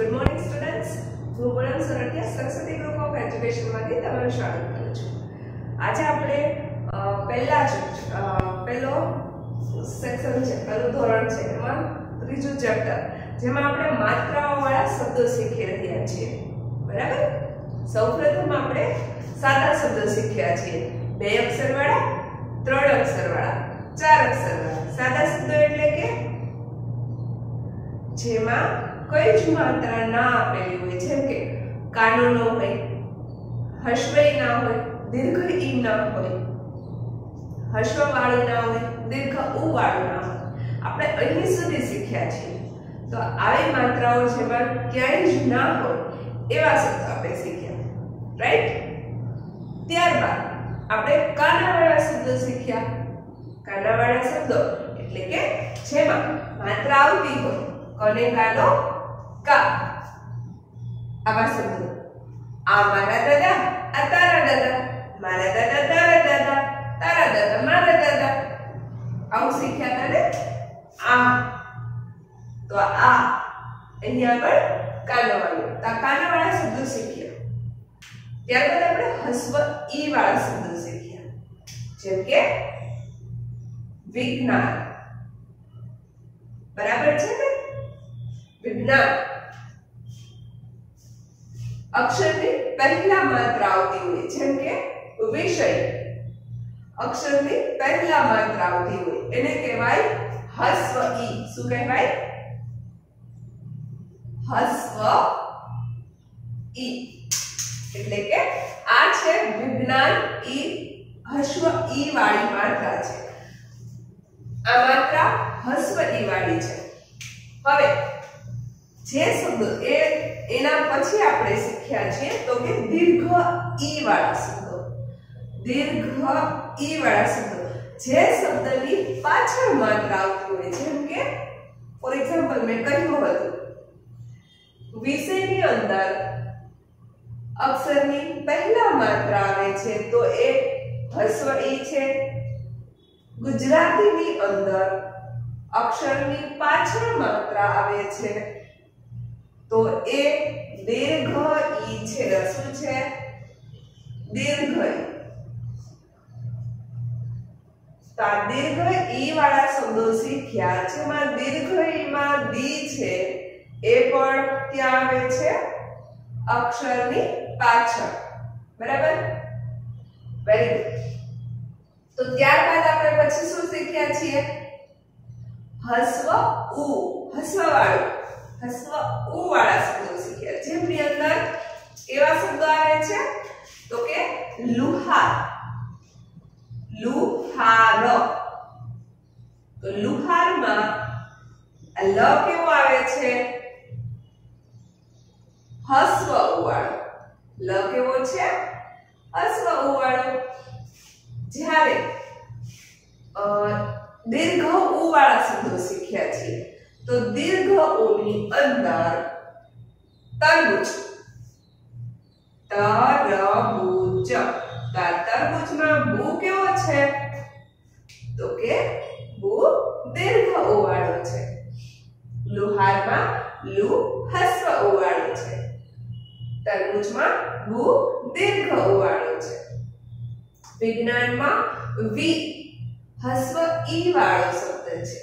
Good morning students, હું Poonam Sorathiya Saraswati group of એજ્યુકેશનમાંથી તમારું સ્વાગત કરું છું. આજે આપણે પહેલો સેક્શન છે, પહેલું ધોરણ છે, એમાં ત્રીજું ચેપ્ટર, જેમાં આપણે માત્રાઓવાળા શબ્દો શીખી રહ્યા છીએ. બરાબર? સૌપ્રથમ આપણે સાદા શબ્દો શીખ્યા છીએ. 2 અક્ષરવાળા, 3 અક્ષરવાળા, 4 અક્ષરવાળા. સાદા શબ્દો એટલે કે જેમાં કોઈ જ માત્રા ના આપેલી હોય, જેમ કે કાનો ન હોય, હસ્વઈ ના હોય, દીર્ઘ ઈ ના હોય, હસ્વ વાળું ના હોય, દીર્ઘ ઉ વાળું ના હોય. આપણે અહીં સુધી શીખ્યા છીએ. તો આવી માત્રાઓ જેમાં ક્યાંય જ ના હોય એવા શબ્દો આપણે શીખ્યા. રાઈટ? ત્યારબાદ આપણે કાનાવાળા શબ્દો શીખ્યા. કાનાવાળા શબ્દો એટલે કે જેમાં માત્રા આવતી હોય, કને કાનો કા, આવા શબ્દો. આ મારા દાદા, આ તારા દાદા, મારા દાદા તારા દાદા, તારા દાદા મારા દાદા. આવું શીખ્યા હતા ને? આ તો આ અહીંયા પર કાનાવાળું, તો કાનાવાળા શબ્દો શીખ્યા. ત્યારબાદ આપણે હસ્વ ઈ વાળા શબ્દો શીખ્યા, જેમ કે વિજ્ઞાન. બરાબર છે ને? વિજ્ઞાન અક્ષરની પહેલા માત્રા આવતી હોય, જેમ કે વિષય. અક્ષરની પહેલા માત્રા આવતી હોય એને કહેવાય હસ્વ ઈ. શું કહેવાય? હસ્વ ઈ. એટલે કે આ છે વિજ્ઞાન ઈ, હસ્વ ઈ વાળી માત્રા છે. આ માત્રા હસ્વ ઈ વાળી છે. હવે જે શબ્દો એના પછી આપણે શીખ્યા છીએ તો કે દીર્ઘ ઈ વાળા શબ્દો. દીર્ઘ ઈ વાળા શબ્દો જે શબ્દની પાછળ માત્રા આવતી હોય, જેમ કે ફોર એક્ઝામ્પલ મેં કહ્યું હતું વિષયની અંદર અક્ષરની પહેલા માત્રા આવે છે તો એ હસ્વ ઈ છે. ગુજરાતીની અંદર અક્ષરની પાછળ માત્રા આવે છે તો એ દીર્ઘ ઈ છે. શું છે? દીર્ઘ ઈ. તો આ દીર્ઘ ઈ વાળા શબ્દો શીખ્યા, જેમાં દીર્ઘ ઈ માં દી છે એ પણ ત્યાં આવે છે અક્ષરની પાછળ. બરાબર? Very good. તો ત્યારબાદ આપણે પછી શું શીખ્યા છીએ? હસ્વ ઉ, હસ્વ વાળું, હસ્વ ઉ વાળા શબ્દો શીખ્યા, જેમની અંદર કેવા શબ્દો આવે છે તો કે લુહાર. લુહાર. તો લુહારમાં લ કેવો આવે છે? હસ્વ ઉ વાળો. લ કેવો છે? હસ્વ ઉ વાળો. જ્યારે દીર્ઘ ઉ વાળા શબ્દો શીખ્યા છીએ તો દીર્ઘ ઉ ની અંદર તરબૂચ. તરબૂચ. તરબૂચમાં બુ કેવો છે તો કે બુ દીર્ઘ ઉ વાળો છે. લુહારમાં લુ હસ્વ ઉ વાળો છે. તરબૂચમાં બુ દીર્ઘ ઉ વાળો છે. વિજ્ઞાનમાં વી હસ્વ ઈ વાળો શબ્દ છે.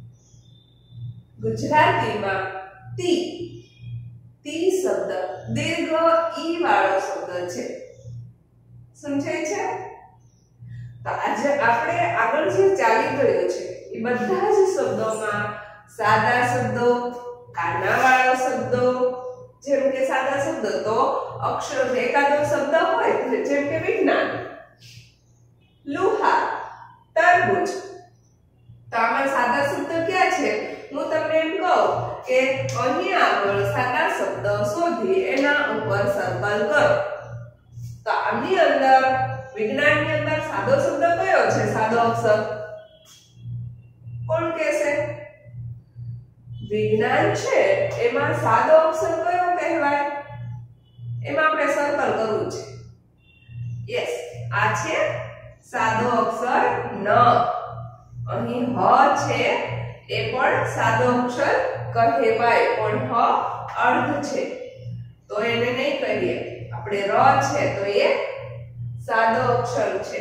ગુજરાતીમાં તી, તી શબ્દ દીર્ઘ ઈ વાળો શબ્દ છે. સમજાય છે? તો આજે આપણે આગળ જે ચાલી રહ્યું છે એ બધા જ શબ્દોમાં સાદા શબ્દો, કાનાવાળા શબ્દો, જેમ કે સાદા શબ્દો તો અક્ષર એકાદો શબ્દ હોય, જેમ કે વિજ્ઞાન, લુહાર, તરબૂચ. તો આમાં સાદા શબ્દ ક્યાં છે? હું તમને એમ કહું કે અહીં આગળ સાદા શબ્દ શોધી એના ઉપર સર્કલ કરો. તો આની અંદર વિજ્ઞાનની અંદર સાદો શબ્દ કયો છે? સાદો અક્ષર કોણ કહેશે? વિજ્ઞાન છે એમાં સાદો અક્ષર કયો કહેવાય? એમાં આપણે સર્કલ કરવું છે. યસ, આ છે સાદો અક્ષર ન. અહીં હ છે એ પણ સાદો અક્ષર કહેવાય, પણ હ અર્ધ છે તો એને નહીં કહીએ આપણે ર છે તો એ સાદો અક્ષર છે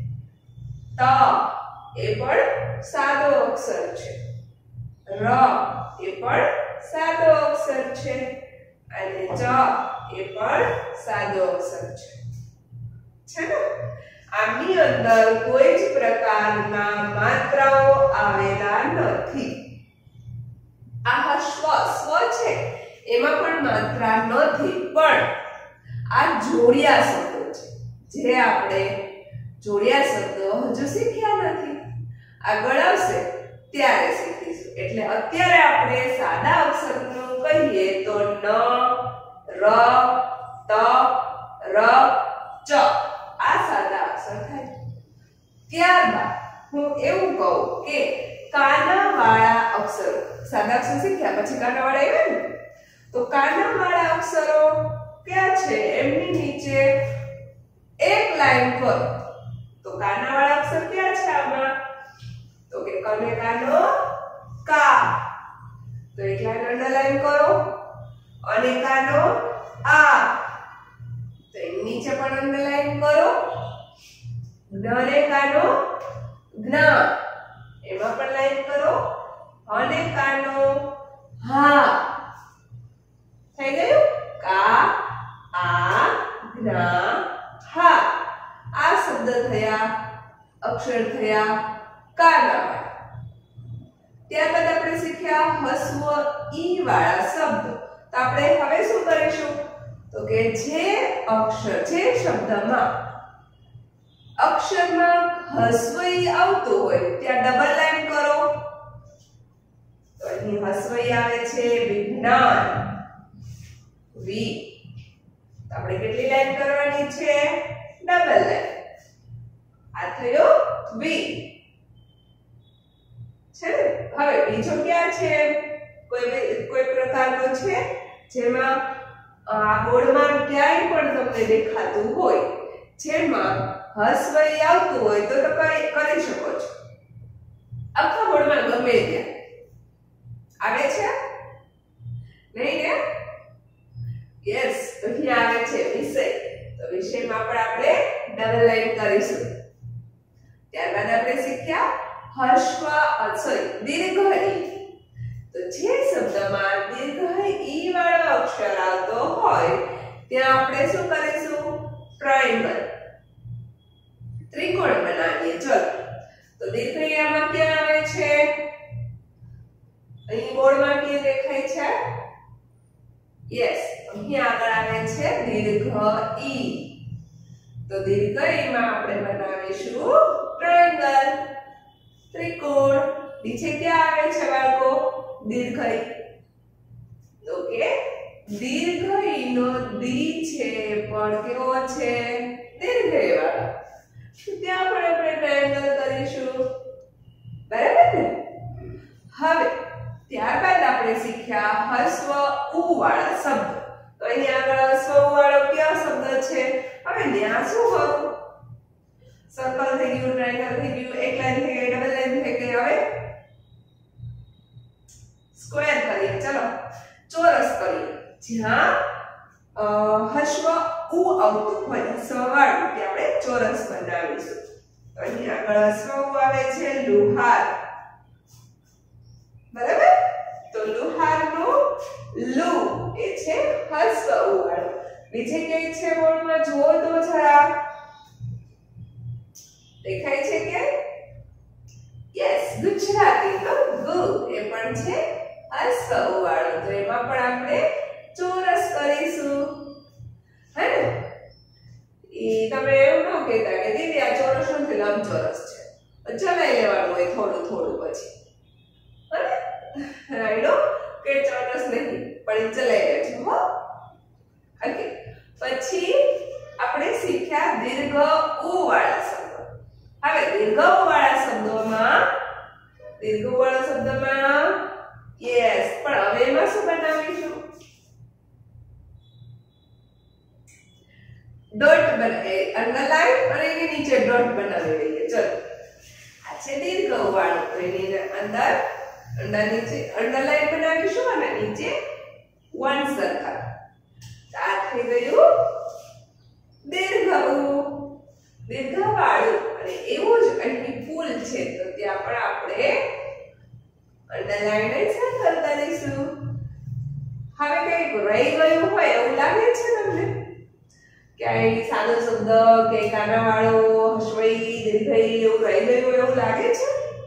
ત એ પણ સાદો અક્ષર છે ર એ પણ સાદો અક્ષર છે અને ચ એ પણ સાદો અક્ષર છે ને આની અંદર કોઈ જ પ્રકારના માત્રાઓ આવેલા નથી આ સ્વ છે એમાં પણ માત્રા નથી પણ આ જોડિયા શબ્દો છે જે આપણે જોડિયા શબ્દો હજુ શીખ્યા નથી આગળ આવશે ત્યારે શીખીશું એટલે અત્યારે આપણે સાદા અક્ષરનું કહીએ તો ન ર ત ર ચ આ સાદા અક્ષર થાય ત્યારબાદ હું એવું કહું કે કાનાવાળા અક્ષરો સાદા અક્ષર શીખ્યા પછી કાનાવાળા આવ્યા ને તો કાનાવાળા અક્ષરો ક્યાં છે એમની નીચે એક લાઈન કરો તો કાનાવાળા અક્ષર ક્યાં છે આમાં તો કે કને કાનો કા તો એક લાઈન અંડરલાઈન કરો અને કાનો આ તો એની નીચે પણ અંડરલાઈન કરો જ્ઞને કાનો જ્ઞ એમાં પણ લાઈન કરો અને કાનો હા થઈ ગયું કા આ જ્ઞ હા આ શબ્દ થયા અક્ષર થયા કાનાવાળા ત્યારબાદ આપણે શીખ્યા હસ્વ ઈ વાળા શબ્દ તો આપણે હવે શું કરીશું તો કે જે અક્ષર જે શબ્દમાં અક્ષરમાં હસ્વ ઈ આવતું હોય ત્યાં ડબલ લાઈન કરો તો અહીં હસ્વ ઈ આવે છે વિજ્ઞાન વી તો આપણે કેટલી લાઈન કરવાની છે ડબલ લાઈન આ થયો વી છે ને હવે બીજો ક્યાં છે કોઈ પ્રકારનો છે જેમાં આ બોર્ડમાં ક્યાંય પણ તમને દેખાતું હોય જેમાં હસ્વ ઈ આવતું હોય તો કરી શકો છો આખા બોર્ડમાં ગમે ત્યાં આવે છે નહીં ને યસ અહીંયા આવે છે વિષય તો વિષયમાં પણ આપણે ડબલ લાઈન કરીશું ત્યારબાદ આપણે શીખ્યા હસ્વ દીર્ઘ ઈ તો જે શબ્દમાં દીર્ઘ ઈ વાળો અક્ષર આવતો હોય ત્યાં આપણે શું કરીશું ટ્રાયેંગલ ત્રિકોણ બનાવીએ ચલો તો દીર્ઘ ઈ આમાં ક્યાં આવે છે અહીં બોર્ડમાં ક્યાં દેખાય છે યસ અહીં આગળ આવે છે દીર્ઘ ઈ તો દીર્ઘ ઈમાં આપણે બનાવીશું ટ્રાયેંગલ ત્રિકોણ નીચે ક્યાં આવે છે બાળકો દીર્ઘ ઈ તો કે દીર્ઘ ઈ નો દી છે પણ કેવો છે દીર્ઘ ઈ વાળો ત્યાં પણ આપણે ટ્રાયેંગલ કરીશું બરાબર ને હવે ત્યારબાદ આપણે શીખ્યા હસ્વ ઉ વાળા શબ્દ તો અહીં આગળ હસ્વ ઉ વાળો કયો શબ્દ છે હવે ત્યાં શું કરું સર્કલ થઈ ગયું ટ્રાયેંગલ થઈ ગયું એક લાઈન થઈ ગઈ ડબલ લાઈન થઈ ગઈ હવે સ્ક્વેર કરીએ ચલો ચોરસ કરીએ જ્યાં હસ્વ ઉ આવતું હોય હસ્વ વાળું કે આપણે ચોરસ બનાવીશું તો અહીં આગળ હસ્વ ઉ આવે છે લુહાર બરાબર તો લુહારનું લુ એ છે હસ્વ ઉ વાળું નીચે કે છે બોર્ડમાં જુઓ તો જરા દેખાય છે કે યસ ગુજરાતી નો ગુ એ પણ છે હસ્વ ઉ વાળું તો એમાં પણ આપણે ચોરસ કરીશું હે ને ઈ તમે એવું ન કહેતા કે દીદી આ ચોરસ નથી લંબચોરસ છે ચલાઈ લેવાનું હોય થોડું થોડું પછી હે રાઈડો કે ચોરસ નહીં પણ ચલાઈ લેજો હો ઓકે પછી આપણે શીખ્યા દીર્ઘ ઉ વાળા શબ્દો હવે દીર્ઘ ઉ વાળા શબ્દોમાં યસ પણ હવે એમાં શું બનાવીશું ડોટ અંડરલાઈન અને એની નીચે ડોટ બનાવી દઈએ ચલો આ છે દીર્ઘ ઉ વાળું તો એની અંદર નીચે અંડરલાઈન બનાવીશું અને નીચે વન સરખા. આ થઈ ગયું દીર્ઘ દીર્ઘવાળું. અને એવું જ અહીં ફૂલ છે તો ત્યાં પણ આપણે અંડરલાઈન સર્કલ કરીશું. હવે કંઈક રહી ગયું હોય એવું લાગે છે તમને? ક્યાંય સાદો શબ્દ કે કાનાવાળો હસ્વઈ દીર્ઘઈ એવું રહી ગયું હોય એવું લાગે છે?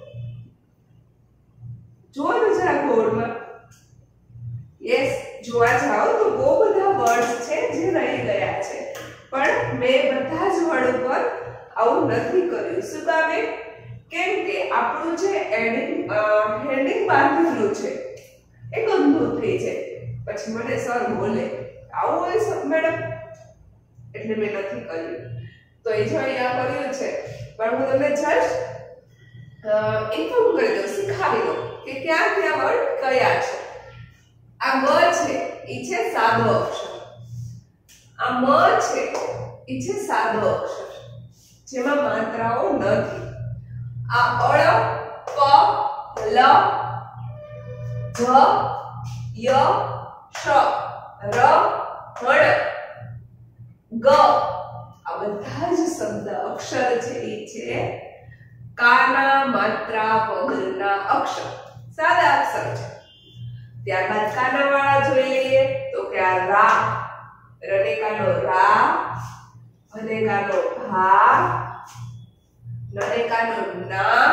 જોવાનું જરા બોર્ડમાં. યસ, જોવા જાઓ તો બહુ બધા વર્ડ્સ છે જે રહી ગયા છે, પણ મેં બધા જ વર્ડ ઉપર આવું નથી કર્યું. શું કામે? કેમ કે આપણું જે હેડિંગ બાંધેલું છે એ ગંદુ થઈ જાય. પછી મને સર બોલે આવું હોય મેડમ, એટલે મેં નથી કર્યું. તો એ જો અહીંયા કર્યું છે, પણ હું તમને જસ્ટ ઇન્ફોર્મ કરી દઉં, શીખાવી દઉં કે ક્યાં ક્યાં વર્ડ કયા છે. આ મ છે એ છે સાદો અક્ષર. આ મ છે એ છે સાદો અક્ષર જેમાં માત્રાઓ નથી. આ અળ, પ, લ, જ, ય, શ, ર, હણ, ગ આ બધા જ શબ્દ અક્ષર છે એ છે કાના માત્રા વગરના અક્ષર, સાદા અક્ષર છે. ત્યારબાદ કાનાવાળા જોઈ લઈએ તો કે આ રા, રનેકાનો રા, ભનેકાનો ભા, નનેકાનો ના.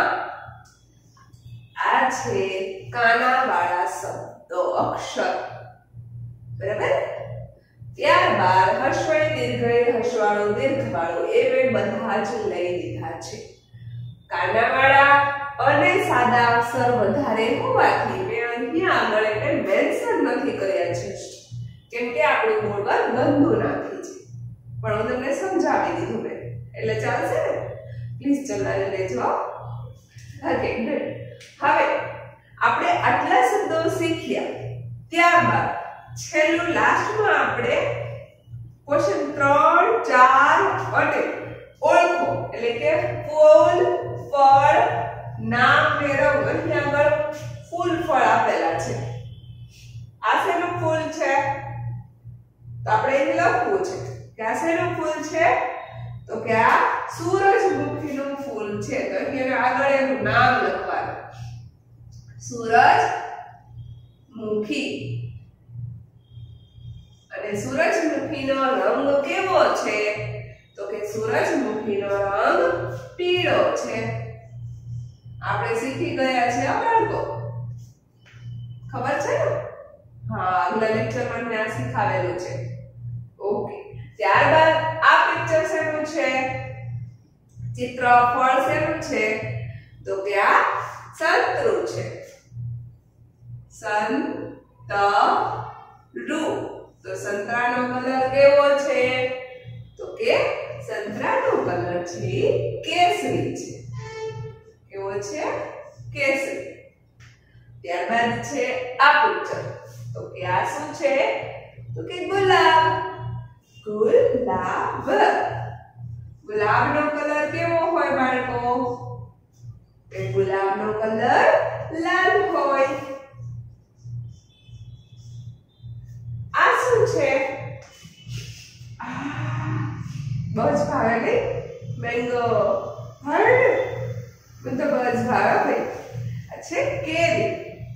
આ છે કાનાવાળા શબ્દો, અક્ષર. બરાબર? ત્યારબાદ હસ્વઈ દીર્ઘઈ હસ્વાળું દીર્ઘવાળું એ મેં બધા જ લઈ લીધા છે. કાનાવાળા અને સાદા અક્ષર વધારે હોવાથી મેં અહીંયા આગળ એને મેન્શન નથી કર્યા છે, કેમ કે આપણું બોર્ડ પર ગંદુ નાખી છે. પણ હું તમને સમજાવી દીધું મેં, એટલે ચાલશે ને? પ્લીઝ ચલાવી લેજો. Okay, good. હવે આપણે આટલા શબ્દો શીખ્યા. ત્યારબાદ છેલ્લું લાસ્ટમાં આપણે ક્વેશ્ચન 3, 4 અને ઓળખો, એટલે કે ફૂલ, ફળ, નામ ને રંગ. અહીં આગળ ફૂલ ફળ આપેલા છે. આ શેનું ફૂલ છે? તો આપણે અહીં લખવું છે કે આ શેનું ફૂલ છે? તો કે આ સૂરજમુખીનું ફૂલ છે. તો અહીં આગળ એનું નામ લખવાનું, સૂરજમુખી. અને સૂરજમુખીનો રંગ કેવો છે? તો કે સૂરજમુખીનો રંગ પીળો છે. આપણે શીખી ગયા છે બાળકો, ખબર છે ને? હા, આગલા લેક્ચરમાં મેં આ શીખાવેલું છે. ઓકે. ત્યારબાદ આ પિક્ચર શેનું છે? ચિત્ર ફળ શેનું છે? તો કે આ સંતરું છે. સંતરું. તો સંતરાનો કલર કેવો છે? તો કે સંતરાનો કલર છે કેસરી છે. કેવો છે? કેસરી. ત્યારબાદ છે આ પિક્ચર. તો કે આ શું છે? તો કે ગુલાબ. ગુલાબ. ગુલાબનો કલર કેવો હોય બાળકો? એ ગુલાબનો કલર લાલ હોય. આ શું છે? બસ ભાવે ને મેંગો. હર્ડ મને તો બસ ભાવે ભાઈ. આ છે કેરી.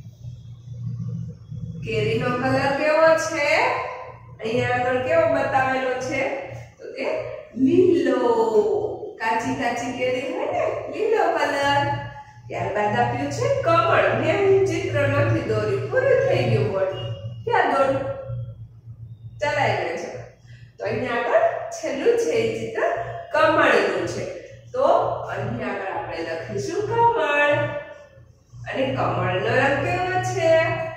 કેરીનો કલર કેવો છે? અહીંયા આગળ કેવો બતાવેલો છે? તો કે લીલો. કાચી કાચી કેરી હોય ને, લીલો કલર. ત્યારબાદ આપ્યું છે કમળ. મેં ચિત્ર નથી દોર્યું, પૂરું થઈ ગયું બોર્ડ. ક્યાં દોર્યું? ચલાઈ ગયું છે. તો અહીંયા આગળ છેલ્લું છે એ ચિત્ર કમળનું છે. તો અહીં આગળ આપણે લખીશું કમળ. અને કમળનો રંગ કેવો છે?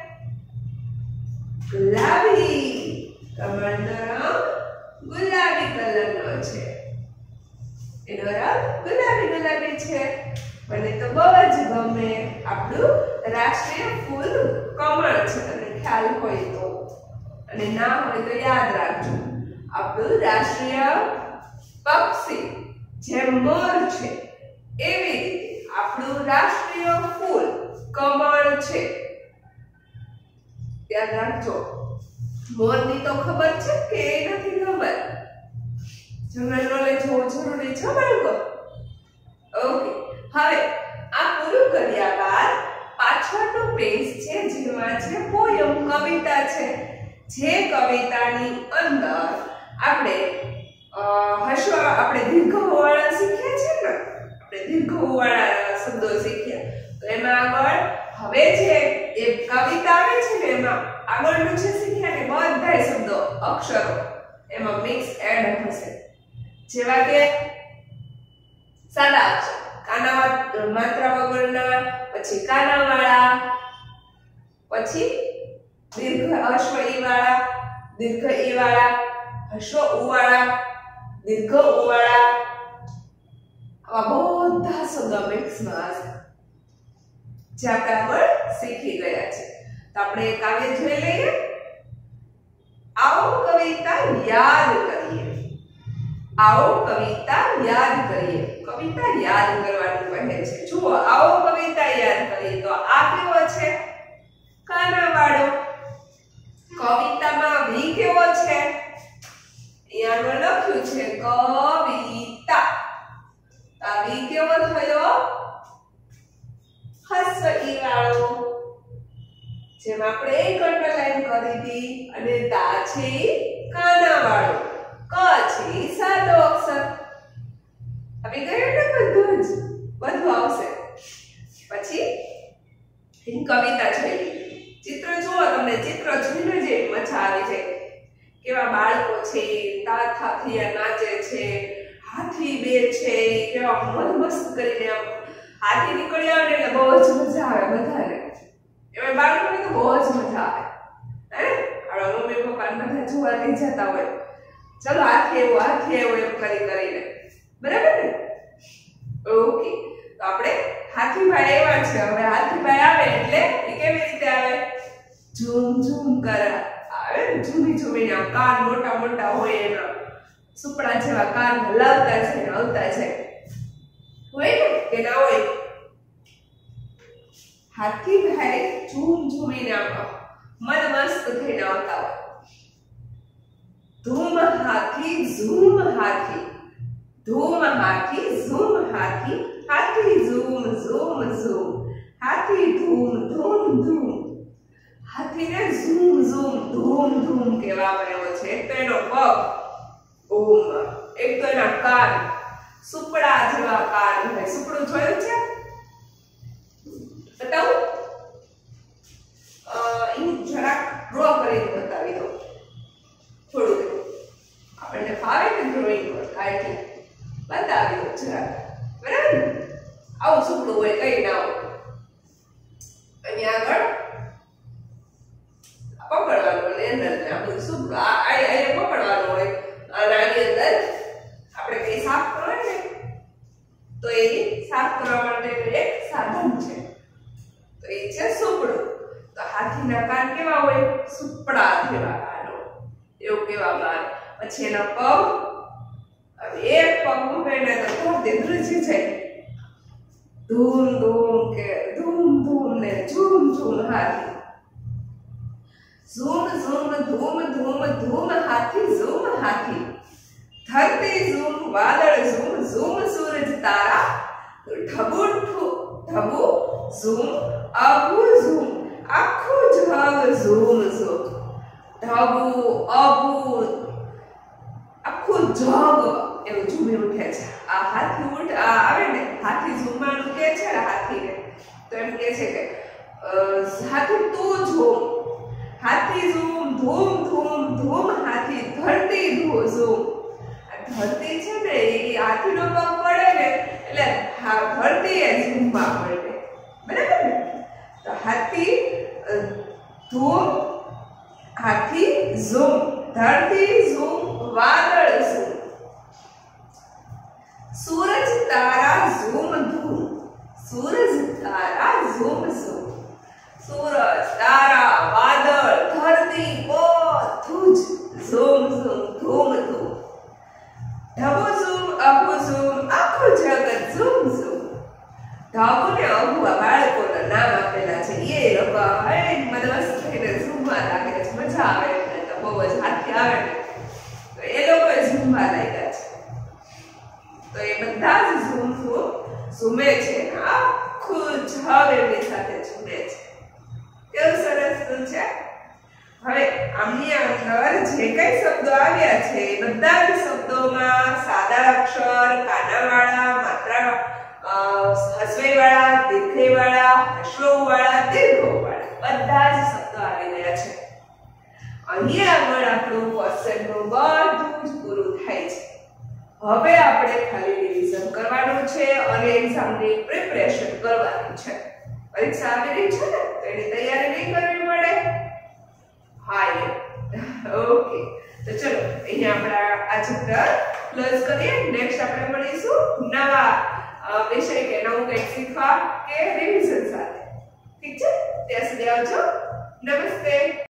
ગુલાબી. કમળનો રંગ ગુલાબી કલરનો છે. એનો રંગ ગુલાબી ગુલાબી છે. મને તો બહુ જ ગમે. આપણું રાષ્ટ્રીય ફૂલ કમળ છે, અને ખ્યાલ હોય તો, અને ના હોય તો યાદ રાખજો. આપણું રાષ્ટ્રીય પક્ષી જેમ મોર છે, એવી રીતે આપણું રાષ્ટ્રીય ફૂલ કમળ છે. યાદ રાખજો. મોરની તો ખબર છે કે નથી ખબર? જનરલ નોલેજ હોવું જરૂરી છે બાળકો. ઓકે, હવે આ પૂરું કર્યા બાદ પાછળનો પેજ છે જેમાં છે પોયમ, કવિતા છે. જે કવિતાની અંદર આપણે દીર્ઘવાળા શીખ્યા છે ને, આપણે દીર્ઘવાળા શબ્દો શીખ્યા. તો એમાં આગળ હવે જે એ કવિતા આવે છે ને એમાં આગળનું જે શીખ્યા ને બધા શબ્દો અક્ષરો એમાં મિક્સ એડ થશે. જેવા કે સાદા અક્ષર, કાના માત્રા વગરના, પછી કાનાવાળા, પછી દીર્ઘ હસ્વ ઈ વાળા, દીર્ઘ ઈ વાળા, હસ્વ ઉ વાળા, દીર્ઘ ઉ વાળા, આવા બધા શબ્દો મિક્સમાં હશે જે આપણે આગળ શીખી ગયા છે. તો આપણે એક કાવ્ય જોઈ લઈએ. આવો કવિતા યાદ કરીએ. આવો કવિતા યાદ કરીએ. કવિતા યાદ કરવાનું કહે છે. જુઓ, આવો કવિતા યાદ કરીએ. તો આ કેવો છે? કાના વાળો. કવિતામાં વી કેવો છે? અહીંયા લખ્યું છે કવિતા. આ વી કેવો થયો? હસ્વ ઈ વાળો. જેમ આપણે એક અંડરલાઈન કરી હતી. અને તા છે કાના વાળો. ક છે સાદો અક્ષર. આવી ગયું ને બધું આવશે. પછી એની કવિતા જોઈ. ચિત્ર જુઓ, તમને ચિત્ર જોઈને જ મજા આવી જાય. કેવા બાળકો છે, તાથાથિયા નાચે છે, હાથી બે છે, કેવા મસ્ત કરીને આમ હાથી નીકળી આવે એટલે બહુ જ મજા આવે બધાને. એમાં બાળકોને તો બહુ જ મજા આવે. હે, આપણા મમ્મી પપ્પા બધા જોવા લઈ જતા હોય. ચલો હાથી એવું એમ કરીને. બરાબર ને? ઓકે, તો આપણે હાથીભાઈ એવા છે. હવે હાથીભાઈ આવે એટલે એ કેવી રીતે આવે? ઝૂમ ઝૂમ કરે આવે. ઝૂમીને આમ કાન મોટા મોટા હોય, એના સુપડા જેવા કાન હલાવતા છે ને આવતા છે. હોય ને કે ના હોય? હાથીભાઈ ઝૂમીને આમ મન મસ્ત થઈને આવતા હોય. ધૂમ હાથી ઝૂમ હાથી, ધૂમ હાથી ઝૂમ હાથી, હાથી ઝૂમ ઝૂમ ઝૂમ, હાથી ધૂમ ધૂમ ધૂમ. હાથીને ઝૂમ ઝૂમ ધૂમ ધૂમ કહેવામાં આવ્યો છે. એક તો એનો પગ ઓમ, એક તો એના કાન સુપડા જેવા કાન હોય. સુપડું જોયું છે? બતાવું? એને જરાક ડ્રો કરીને બતાવી દો. થોડું આપણને ફાવે ને ડ્રોઈંગ પર કાઢી બતાવી દો જરાક. બરાબર ને? આવું સુપડું હોય, કઈ ના હોય. અહીંયા આગળ પકડવાનું અને અંદર આ બધું સુપડું અહીંયા પકડવાનું હોય. અને આની અંદર આપણે કઈ સાફ કરવાનું ને તો એ સાફ કરવા માટે એક સાધન છે. તો એ છે સુપડું. તો હાથીના કાન કેવા હોય? સુપડા જેવા કાન હોય, એવું કહેવામાં આવે. પછી એના પગ, હવે એક પગ મૂકે ને તો ધરતી ધ્રુજી જાય. ધૂમ ધૂમ કે ધૂમ ધૂમ ને ઝૂમ ઝૂમ હાથી. ઝૂમ ઝૂમ ધૂમ ધૂમ ધૂમ હાથી ઝૂમ હાથી. ધરતી ઝૂમ વાદળ ઝૂમ ઝૂમ સૂરજ તારા. ઢબુ ઢબુ ઝૂમ અબુ ઝૂમ આખું જગ ઝૂમ ઝૂમ. ઢબુ અબુ આખું જગ એવું ઝૂમી ઉઠે છે. આ હાથી આવે ને, હાથી ઝૂમવાનું કે છે ને હાથીને, તો એમ કે છે કે હાથી તું ઝૂમ. હાથી ઝૂમ ધૂમ ધૂમ ધૂમ હાથી ધરતી ઝૂમ. ધરતી છે ને એ હાથીનો પગ પડે ને એટલે ધરતી એ ઝૂમમાં પડે. બરાબર ને? તો હાથી ધૂમ, હાથી ઝૂમ, ધરતી ઝૂમ, વાદળ ઝૂમ, સૂરજ તારા ઝૂમ ધૂમ. સૂરજ તારા ઝૂમ ઝૂમ. સૂરજ, તારા, વાદળ, ધરતી બધું જ ઝૂમ ઝૂમ ધૂમ ધૂમ. ઢબુ ઝૂમ અબુ ઝૂમ આખું જગત ઝૂમ ઝૂમ. ઢબુ ને અબુ આ બાળકોના નામ આપેલા છે. એ લોકો મને મસ્ત થઈને ઝૂમમાં રાખે છે. મજા આવે એટલે તો બહુ આવે ને તો એ લોકો ઝૂમવા લાગ્યા છે. તો એ બધા જ ઝૂમે છે, આખું જગ એમની સાથે ઝૂમે છે. કેવું સરસ છે. હવે આમની અંદર જે કઈ શબ્દો આવ્યા છે એ બધા જ શબ્દોમાં સાદા અક્ષર, કાનાવાળા, માત્રા હસવઈવાળા, દીર્ઘઈવાળા, હશ્વવાળા, દીર્ઘવાળા બધા જ શબ્દો આવી ગયા છે. અહીંયા આગળ આપણું ક્વેશ્ચનનું બધું જ પૂરું થાય છે. હવે આપણે ખાલી રિવિઝન કરવાનું છે અને એક્ઝામની પ્રિપેરેશન કરવાની છે. પરીક્ષા આવી રહી છે ને તો એની તૈયારી નહીં કરવી પડે. હા ઓકે. તો ચલો અહીંયા આપણે આ ચેપ્ટર ક્લોઝ કરીએ. નેક્સ્ટ આપણે મળીશું નવા વિષય કે નવું કંઈક શીખવા કે રિવિઝન સાથે. ઠીક છે? ત્યાં સુધી આવજો. નમસ્તે.